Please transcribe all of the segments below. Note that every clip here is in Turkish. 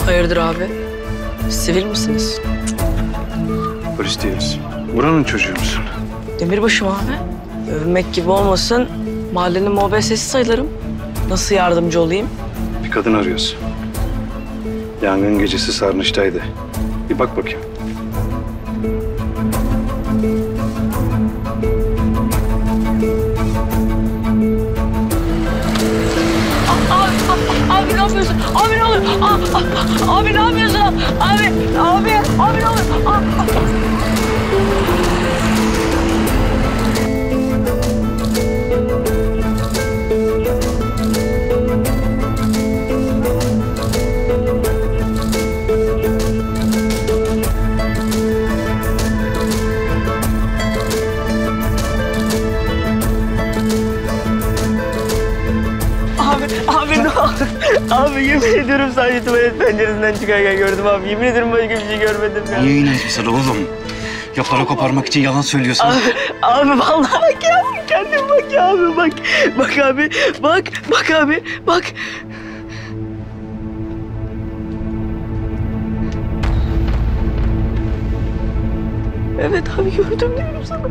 Hayırdır abi? Sivil misiniz? Polis değiliz. Buranın çocuğu musun? Demirbaşım abi. Övmek gibi olmasın. Mahallenin MOBS'si sayılırım. Nasıl yardımcı olayım? Bir kadın arıyoruz. Yangın gecesi Sarnıç'taydı. Bir bak bakayım. Abi ne yapıyorsun? Abi ne oluyor? Abi ne yapıyorsun? Abi ne oluyor? Abi ne oldu? Abi yemin ediyorum sadece tuvalet penceresinden çıkarken gördüm abi. Yemin ederim başka bir şey görmedim ya. Niye inanıyorsun oğlum? Ya para koparmak için yalan söylüyorsun. Abi vallahi bak ya. Kendin bak ya abi bak. Bak abi bak abi bak. Evet abi gördüm diyorum sana.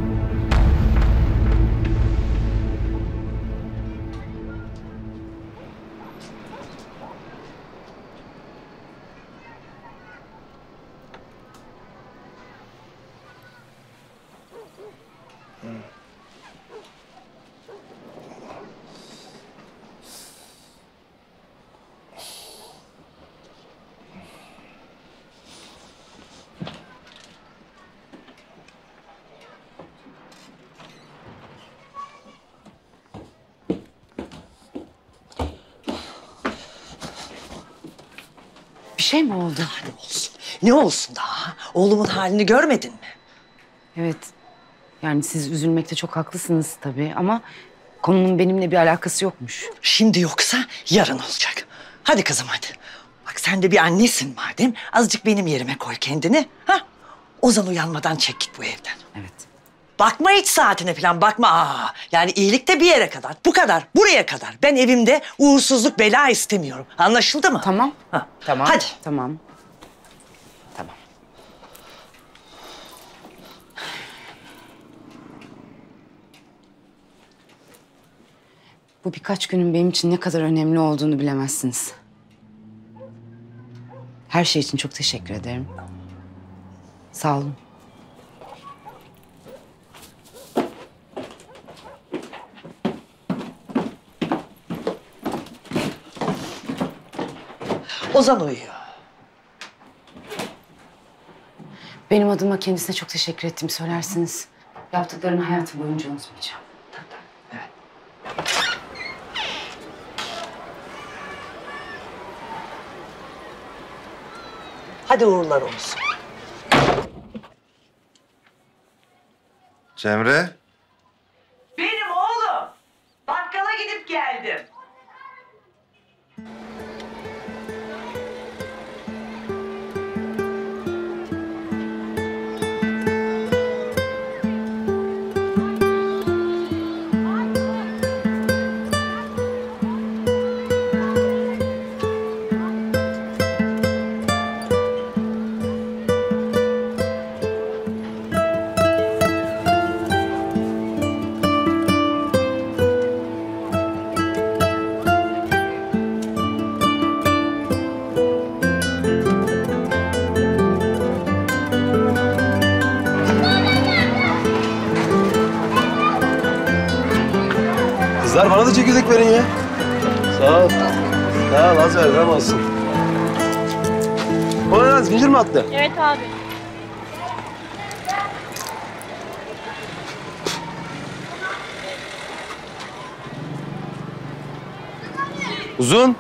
Bir şey mi oldu? Ne olsun? Ne olsun daha? Oğlumun halini görmedin mi? Evet. Yani siz üzülmekte çok haklısınız tabii ama konunun benimle bir alakası yokmuş. Şimdi yoksa yarın olacak. Hadi kızım hadi. Bak sen de bir annesin madem. Azıcık benim yerime koy kendini. Ha? Ozan uyanmadan çek git bu evden. Evet. Bakma hiç saatine falan bakma. Yani iyilik de bir yere kadar. Bu kadar. Buraya kadar. Ben evimde uğursuzluk bela istemiyorum. Anlaşıldı mı? Tamam. Ha. Tamam. Hadi. Tamam. Tamam. Bu birkaç günün benim için ne kadar önemli olduğunu bilemezsiniz. Her şey için çok teşekkür ederim. Sağ olun. Ozan uyuyor. Benim adıma kendisine çok teşekkür ettiğimi söylersiniz. Yaptıklarını hayatım boyunca unutmayacağım. Evet. Hadi uğurlar olsun. Cemre. Benim oğlum. Bakkala gidip geldim. Kızlar bana da çekirdek verin ya. Sağ ol. Sağ ol, az ver, gram olsun. O ne lan, zincir mi attı? Evet abi. Uzun.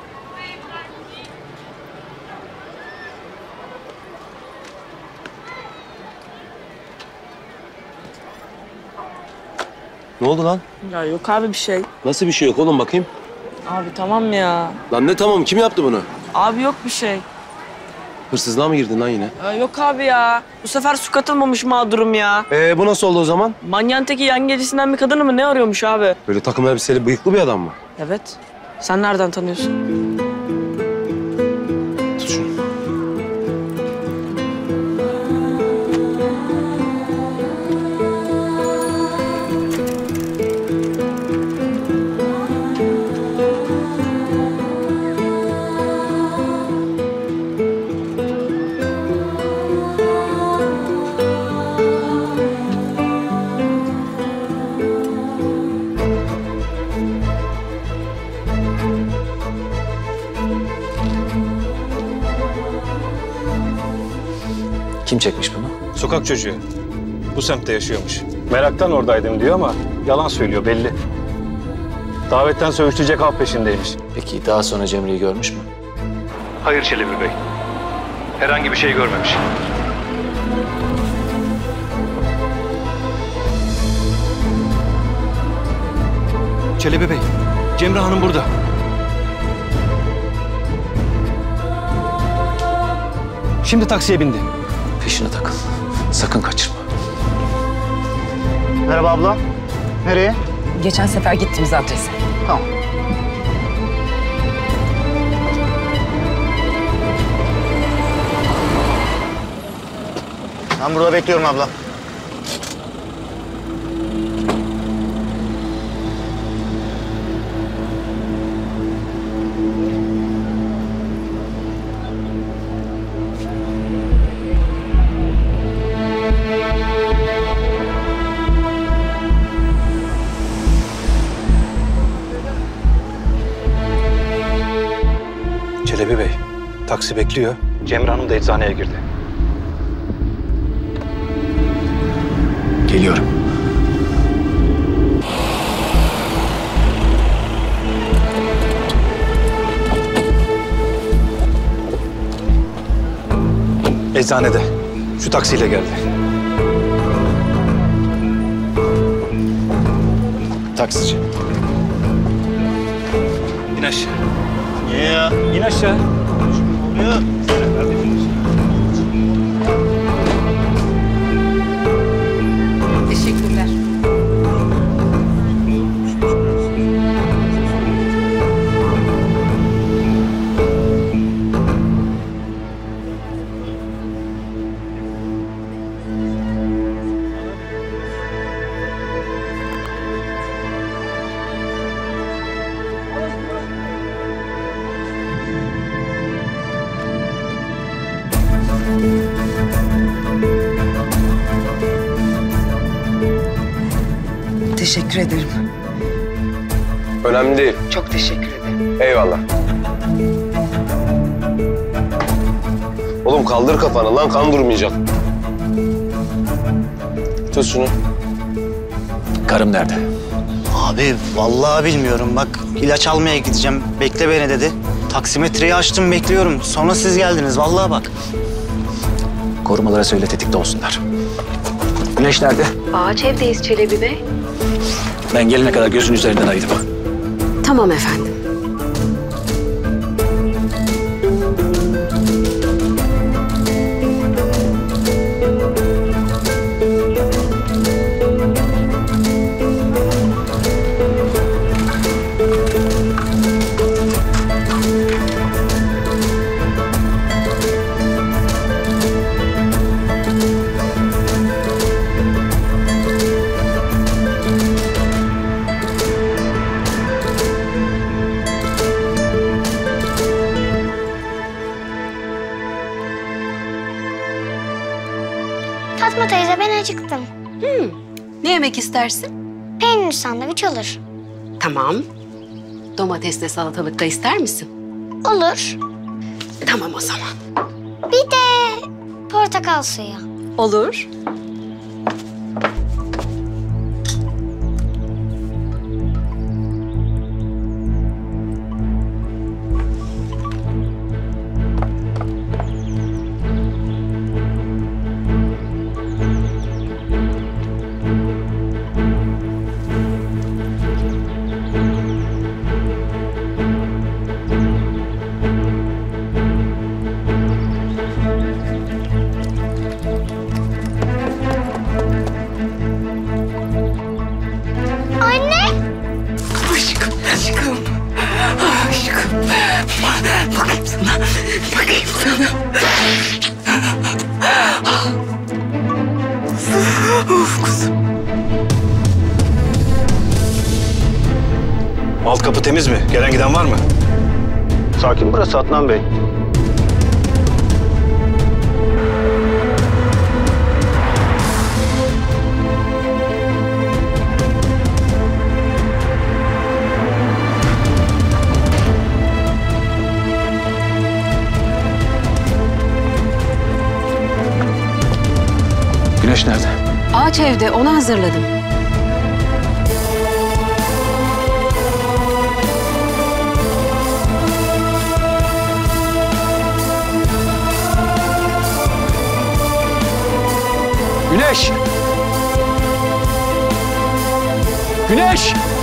Ne oldu lan? Ya yok abi bir şey. Nasıl bir şey yok oğlum, bakayım. Abi tamam ya. Lan ne tamam, kim yaptı bunu? Abi yok bir şey. Hırsızlığa mı girdin lan yine? Yok abi ya. Bu sefer su katılmamış mağdurum ya. Bu nasıl oldu o zaman? Manyağın teki yan gecesinden bir kadını mı ne arıyormuş abi? Böyle takım elbiseli bıyıklı bir adam mı? Evet. Sen nereden tanıyorsun? Tut şunu. Kim çekmiş bunu? Sokak çocuğu. Bu semtte yaşıyormuş. Meraktan oradaydım diyor ama yalan söylüyor belli. Davetten sövüştürecek av peşindeymiş. Peki daha sonra Cemre'yi görmüş mü? Hayır Çelebi Bey. Herhangi bir şey görmemiş. Çelebi Bey, Cemre Hanım burada. Şimdi taksiye bindi. Peşine takıl. Sakın kaçırma. Merhaba abla. Nereye? Geçen sefer gittiğimiz adrese. Tamam. Ben burada bekliyorum abla. Çelebi Bey, taksi bekliyor. Cemre Hanım da eczaneye girdi. Geliyorum. Eczanede. Şu taksiyle geldi. Taksici. İn aşağı. Niye ya? İn aşağı. Oluyor. Teşekkürler. Teşekkür ederim. Önemli değil. Çok teşekkür ederim. Eyvallah. Oğlum kaldır kafanı lan, kan durmayacak. Tut şunu. Karım nerede? Abi vallahi bilmiyorum. Bak ilaç almaya gideceğim. Bekle beni dedi. Taksimetreyi açtım bekliyorum. Sonra siz geldiniz vallahi bak. Korumalara söyle tetikte olsunlar. Güneş nerede? Ağaç evdeyiz Çelebi Bey. Ben gelene kadar gözün üzerinden ayırma. Tamam efendim. Fatma teyze ben acıktım. Ne yemek istersin? Peynir sandviç olur. Tamam. Domatesle salatalık da ister misin? Olur. Tamam o zaman. Bir de portakal suyu. Olur. Bakayım sana. Bakayım sana. Of kuzum. Alt kapı temiz mi? Gelen giden var mı? Sakin burası Adnan Bey. Güneş nerede? Ağaç evde, onu hazırladım. Güneş! Güneş!